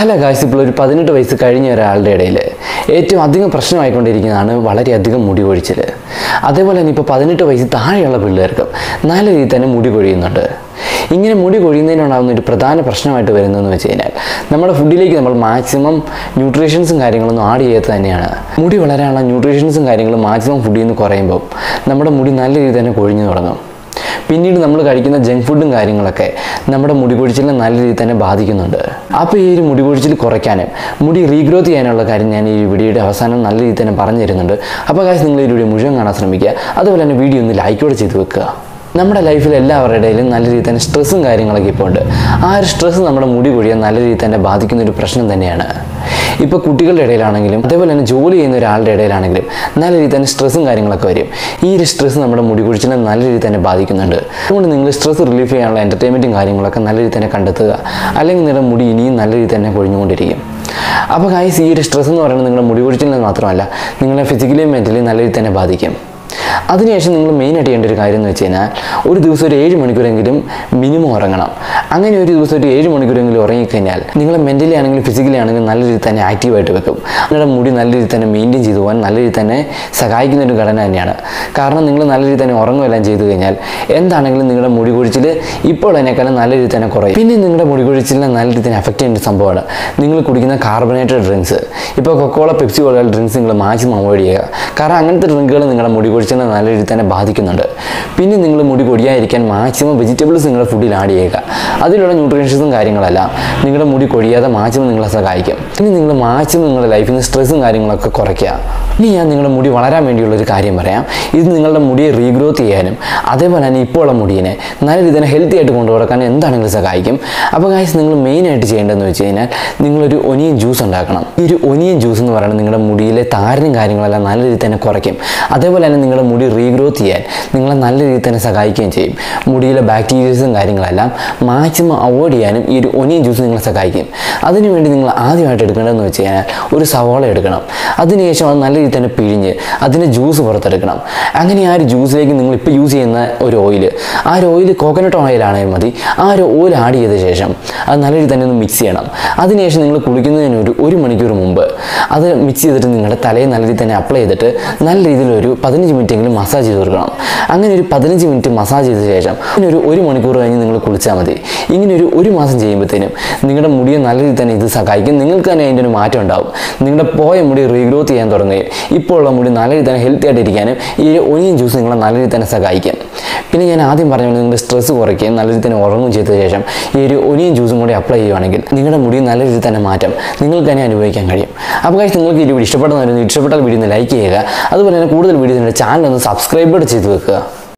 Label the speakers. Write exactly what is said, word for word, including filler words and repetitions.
Speaker 1: Hello guys, ഇപ്പോൾ ഒരു പതിനെട്ട് വയസ്സ് കഴിഞ്ഞ ഒരാളുടെ ഇടയിൽ ഏറ്റവും അധികം പ്രശ്നമായിക്കൊണ്ടിരിക്കുന്നതാണ് വളരെയധികം മുടി കൊഴിച്ചിൽ. അതേപോലെ തന്നെ ഇപ്പോൾ പതിനെട്ട് വയസ്സ് താഴെയുള്ള പിള്ളേർക്കും നല്ല രീതിയിൽ തന്നെ മുടി കൊഴിയുന്നുണ്ട്. ഇങ്ങനെ മുടി കൊഴിയുന്നതിനുണ്ടാകുന്ന ഒരു പ്രധാന പ്രശ്നമായിട്ട് വരുന്നതെന്ന് വെച്ച് കഴിഞ്ഞാൽ നമ്മുടെ ഫുഡിലേക്ക് നമ്മൾ മാക്സിമം ന്യൂട്രീഷൻസും കാര്യങ്ങളൊന്നും ആഡ് ചെയ്യാത്ത തന്നെയാണ്. മുടി വളരാനുള്ള ന്യൂട്രീഷൻസും കാര്യങ്ങളും മാക്സിമം ഫുഡിൽ നിന്ന് കുറയുമ്പോൾ നമ്മുടെ മുടി നല്ല രീതിയിൽ തന്നെ കൊഴിഞ്ഞു തുടങ്ങും. പിന്നീട് നമ്മൾ കഴിക്കുന്ന ജങ്ക് ഫുഡും കാര്യങ്ങളൊക്കെ നമ്മുടെ മുടി കൊഴിച്ചിലിനെ നല്ല രീതിയിൽ തന്നെ ബാധിക്കുന്നുണ്ട്. അപ്പോൾ ഈ ഒരു മുടി കൊഴിച്ചിൽ കുറയ്ക്കാനും മുടി റീഗ്രോത്ത് ചെയ്യാനുള്ള കാര്യം ഞാൻ ഈ വീഡിയോയുടെ അവസാനം നല്ല രീതിയിൽ തന്നെ പറഞ്ഞു തരുന്നുണ്ട്. അപ്പോൾ കാശ് നിങ്ങൾ ഈ വീഡിയോ മുഴുവൻ കാണാൻ ശ്രമിക്കുക. അതുപോലെ തന്നെ വീഡിയോ ഒന്ന് ലൈക്കോടെ ചെയ്ത് വെക്കുക. നമ്മുടെ ലൈഫിൽ എല്ലാവരുടെ ഇടയിലും നല്ല രീതിയിൽ തന്നെ സ്ട്രെസ്സും കാര്യങ്ങളൊക്കെ ഇപ്പോൾ ഉണ്ട്. ആ ഒരു സ്ട്രെസ്സ് നമ്മുടെ മുടി കൊഴിയാൻ നല്ല രീതിയിൽ തന്നെ ബാധിക്കുന്ന ഒരു പ്രശ്നം തന്നെയാണ്. ഇപ്പോൾ കുട്ടികളുടെ ഇടയിലാണെങ്കിലും അതേപോലെ തന്നെ ജോലി ചെയ്യുന്ന ഒരാളുടെ ഇടയിലാണെങ്കിലും നല്ല രീതിയിൽ തന്നെ സ്ട്രെസ്സും കാര്യങ്ങളൊക്കെ വരും. ഈ ഒരു സ്ട്രെസ്സ് നമ്മുടെ മുടി കൊഴിച്ചിലിനെ നല്ല രീതിയിൽ തന്നെ ബാധിക്കുന്നുണ്ട്. അതുകൊണ്ട് നിങ്ങൾ സ്ട്രെസ് റിലീഫ് ചെയ്യാനുള്ള എൻ്റർടൈൻമെൻറ്റും കാര്യങ്ങളൊക്കെ നല്ല രീതിയിൽ തന്നെ കണ്ടെത്തുക. അല്ലെങ്കിൽ നിങ്ങളുടെ മുടി ഇനിയും നല്ല രീതിയിൽ തന്നെ കൊഴിഞ്ഞുകൊണ്ടിരിക്കും. അപ്പോൾ ഗായ്സ്, ഈ ഒരു സ്ട്രെസ് എന്ന് പറയുന്നത് നിങ്ങളുടെ മുടി കൊഴിച്ചിലിനെ മാത്രമല്ല നിങ്ങളെ ഫിസിക്കലിയും മെൻ്റലിയും നല്ല രീതിയിൽ തന്നെ ബാധിക്കും. അതിനുശേഷം നിങ്ങൾ മെയിനായിട്ട് ചെയ്യേണ്ട ഒരു കാര്യം എന്ന് വെച്ച് കഴിഞ്ഞാൽ ഒരു ദിവസം ഒരു ഏഴ് മണിക്കൂറെങ്കിലും മിനിമം ഉറങ്ങണം. അങ്ങനെ ഒരു ദിവസം ഒരു ഏഴ് മണിക്കൂറെങ്കിലും ഉറങ്ങിക്കഴിഞ്ഞാൽ നിങ്ങൾ മെൻ്റലി ആണെങ്കിലും ഫിസിക്കലി ആണെങ്കിലും നല്ല രീതിയിൽ തന്നെ ആക്റ്റീവായിട്ട് വെക്കും. നിങ്ങളുടെ മുടി നല്ല രീതിയിൽ തന്നെ മെയിൻറ്റെയിൻ ചെയ്തു പോകാൻ നല്ല രീതിയിൽ തന്നെ സഹായിക്കുന്ന ഒരു ഘടന തന്നെയാണ്. കാരണം നിങ്ങൾ നല്ല രീതിയിൽ തന്നെ ഉറങ്ങുമെല്ലാം ചെയ്തു കഴിഞ്ഞാൽ എന്താണെങ്കിലും നിങ്ങളുടെ മുടി കൊഴിച്ചിൽ ഇപ്പോൾ അതിനേക്കാളും നല്ല രീതിയിൽ തന്നെ കുറയും. പിന്നെ നിങ്ങളുടെ മുടി കൊഴിച്ചിലിനെ നല്ല രീതിയിൽ തന്നെ അഫക്റ്റ് ചെയ്യുന്ന ഒരു സംഭവമാണ് നിങ്ങൾ കുടിക്കുന്ന കാർബണേറ്റഡ് ഡ്രിങ്ക്സ്. ഇപ്പോൾ കൊക്കോള, പെപ്സി പോലുള്ള ഡ്രിങ്ക്സ് നിങ്ങൾ മാക്സിമം അവോയ്ഡ് ചെയ്യുക. കാരണം അങ്ങനത്തെ ഡ്രിങ്കുകൾ നിങ്ങളുടെ മുടി കൊഴിച്ചിലിനെ നല്ല രീതിയിൽ തന്നെ ബാധിക്കുന്നുണ്ട്. പിന്നെ നിങ്ങൾ മുടി കൊഴിയാതിരിക്കാൻ മാക്സിമം വെജിറ്റബിൾസ് നിങ്ങളുടെ ഫുഡിൽ ആഡ് ചെയ്യുക. അതിലുള്ള ന്യൂട്രീഷൻസും കാര്യങ്ങളെല്ലാം നിങ്ങളുടെ മുടി കൊഴിയാതെ മാക്സിമം നിങ്ങളെ സഹായിക്കും. ഇനി നിങ്ങൾ മാക്സിമം നിങ്ങളുടെ ലൈഫിൽ നിന്ന് സ്ട്രെസ്സും കാര്യങ്ങളൊക്കെ കുറയ്ക്കുക. ഇനി ഞാൻ നിങ്ങളുടെ മുടി വളരാൻ വേണ്ടിയുള്ളൊരു കാര്യം പറയാം. ഇത് നിങ്ങളുടെ മുടിയെ റീഗ്രോത്ത് ചെയ്യാനും അതേപോലെ തന്നെ ഇപ്പോൾ ഉള്ള മുടിയെ നല്ല രീതിയിൽ ഹെൽത്തി ആയിട്ട് കൊണ്ടുപോകാനും എന്താണെങ്കിലും സഹായിക്കും. അപ്പോൾ ഗായ്സ്, നിങ്ങൾ മെയിനായിട്ട് ചെയ്യേണ്ടതെന്ന് വെച്ച് കഴിഞ്ഞാൽ നിങ്ങളൊരു ഒനിയൻ ജ്യൂസ് ഉണ്ടാക്കണം. ഈ ഒരു ഒനിയൻ ജ്യൂസ് എന്ന് പറയുന്നത് നിങ്ങളുടെ മുടിയിലെ താരനും കാര്യങ്ങളെല്ലാം നല്ല രീതിയിൽ തന്നെ കുറയ്ക്കും. അതേപോലെ തന്നെ നിങ്ങളുടെ മുടി റീഗ്രോത്ത് ചെയ്യാൻ നിങ്ങളെ നല്ല രീതിയിൽ തന്നെ സഹായിക്കുകയും ചെയ്യും. മുടിയിലെ ബാക്ടീരിയസും കാര്യങ്ങളെല്ലാം മാക്സിമം അവോയ്ഡ് ചെയ്യാനും ഈ ഒരു ഒനിയൻ ജ്യൂസ് നിങ്ങളെ സഹായിക്കും. അതിനുവേണ്ടി നിങ്ങൾ ആദ്യമായിട്ട് എടുക്കേണ്ടതെന്ന് വെച്ച് കഴിഞ്ഞാൽ ഒരു സവാള എടുക്കണം. അതിനുശേഷം അത് നല്ല രീതിയിൽ തന്നെ പിഴിഞ്ഞ് അതിൻ്റെ ജ്യൂസ് പുറത്തെടുക്കണം. അങ്ങനെ ആ ഒരു ജ്യൂസിലേക്ക് നിങ്ങൾ ഇപ്പോൾ യൂസ് ചെയ്യുന്ന ഒരു ഓയിൽ, ആ ഒരു ഓയിൽ കോക്കനട്ട് ഓയിലാണെങ്കിൽ മതി. ആ ഒരു ഓയിൽ ആഡ് ചെയ്ത ശേഷം അത് നല്ല രീതിയിൽ തന്നെ ഒന്ന് മിക്സ് ചെയ്യണം. അതിനുശേഷം നിങ്ങൾ കുളിക്കുന്നതിന് ഒരു ഒരു മണിക്കൂർ മുമ്പ് അത് മിക്സ് ചെയ്തിട്ട് നിങ്ങളുടെ തലയിൽ നല്ല രീതിയിൽ തന്നെ അപ്ലൈ ചെയ്തിട്ട് നല്ല രീതിയിൽ ഒരു പതിനഞ്ച് മിനിറ്റ് എങ്കിലും മസാജ് ചെയ്ത് കൊടുക്കണം. അങ്ങനെ ഒരു പതിനഞ്ച് മിനിറ്റ് മസാജ് ചെയ്ത ശേഷം പിന്നെ ഒരു ഒരു മണിക്കൂർ കഴിഞ്ഞ് നിങ്ങൾ കുളിച്ചാൽ മതി. ഇങ്ങനെ ഒരു ഒരു മാസം ചെയ്യുമ്പോഴത്തേനും നിങ്ങളുടെ മുടിയെ നല്ല രീതിയിൽ തന്നെ ഇത് സഹായിക്കും. നിങ്ങൾക്ക് തന്നെ അതിൻ്റെ ഒരു മാറ്റം ഉണ്ടാവും. നിങ്ങളുടെ പോയ മുടി റീഗ്രോത്ത് ചെയ്യാൻ തുടങ്ങുകയും ഇപ്പോൾ ഉള്ള മുടി നല്ല രീതിയിൽ തന്നെ ഹെൽത്തി ആയിട്ടിരിക്കാനും ഈ ഒരു ഒനിയൻ ജ്യൂസ് നിങ്ങളെ നല്ല രീതിയിൽ തന്നെ സഹായിക്കും. പിന്നെ ഞാൻ ആദ്യം പറഞ്ഞ നിങ്ങളുടെ സ്ട്രെസ് കുറയ്ക്കുകയും നല്ല രീതിയിൽ തന്നെ ഉറങ്ങുകയും ചെയ്ത ശേഷം ഈ ഒരു ഒനിയൻ ജ്യൂസും കൂടി അപ്ലൈ ചെയ്യുകയാണെങ്കിൽ നിങ്ങളുടെ മുടി നല്ല രീതിയിൽ തന്നെ മാറ്റം നിങ്ങൾക്ക് തന്നെ അനുഭവിക്കാൻ കഴിയും. അപ്പോൾ ഗൈസ്, നിങ്ങൾക്ക് ഈ വീഡിയോ ഇഷ്ടപ്പെടുന്നവരും ഇഷ്ടപ്പെട്ടാൽ വീഡിയോ ഒന്ന് ലൈക്ക് ചെയ്യുക. അതുപോലെ തന്നെ കൂടുതൽ വീഡിയോസിൻ്റെ ചാനൽ ഒന്ന് സബ്സ്ക്രൈബ് ചെയ്ത് വെക്കുക.